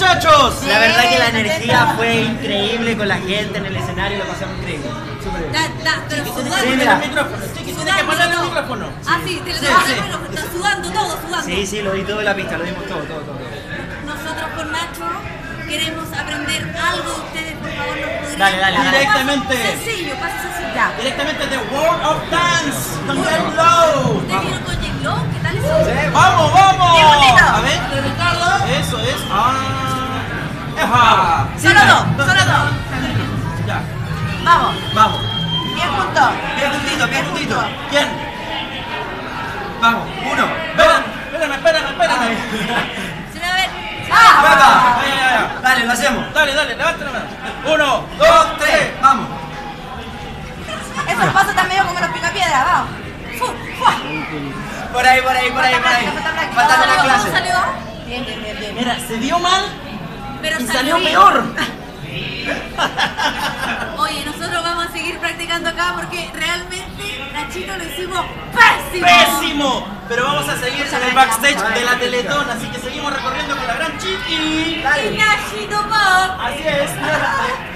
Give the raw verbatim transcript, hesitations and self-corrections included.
muchachos? La verdad que la energía fue increíble con la gente en el escenario, lo pasamos increíble. Súper bien. Da, da, pero Chiqui, sudando. tiene que mira. poner el micrófono. Chiqui, tiene que poner el micrófono. Ah, sí, te lo Sí, tengo sí. que está sudando todo, sudando. Sí, sí, lo di todo en la pista, lo dimos todo, todo, todo. Nosotros con Nacho queremos aprender algo de ustedes, por favor, nos podrían. Dale, dale, dale. Directamente. Sencillo, paso sencillo. Ya. Directamente de World of Dance con J Lo. ¿Ustedes vieron con J Lo? ¿Qué tal eso? ¡Vamos, vamos! Bien bonito. A ver, Ricardo. Eso es. Ah. Eja. Solo dos, solo dos. Ya. Vamos, Vamos. bien juntos. Bien juntito, bien juntito. ¿Quién? Vamos, uno, Espérame, espérame, espérame, espérame. Se me va a ver. ¡Ah! Ya, ya, ya, ya. Dale, lo hacemos. Dale, dale, levanta la mano. Uno, Dos, dos, tres, tres. vamos. Esos pasos están medio como los picapiedras, vamos. Fu, fu. Por ahí, por ahí, por ahí, por ahí. Falta práctica, Falta ¿cómo una salió? ¿Cómo clase. salió? Bien, bien, bien, bien. Mira, se vio mal Pero y salió bien. peor. Oye, nosotros vamos a seguir practicando acá porque realmente Nachito lo hicimos pésimo. ¡Pésimo! Pero vamos a seguir Muchas en el gracias. backstage de la Teletón, así que seguimos recorriendo con la gran Chiqui. Y Nachito Pop. Así es.